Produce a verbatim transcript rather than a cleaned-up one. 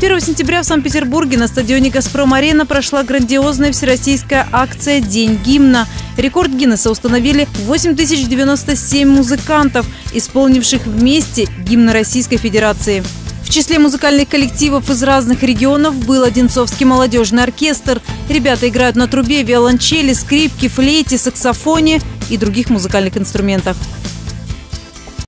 первого сентября в Санкт-Петербурге на стадионе «Газпром-Арена» прошла грандиозная всероссийская акция «День гимна». Рекорд Гиннесса установили восемь тысяч девяносто семь музыкантов, исполнивших вместе гимн Российской Федерации. В числе музыкальных коллективов из разных регионов был Одинцовский молодежный оркестр. Ребята играют на трубе, виолончели, скрипке, флейте, саксофоне и других музыкальных инструментах.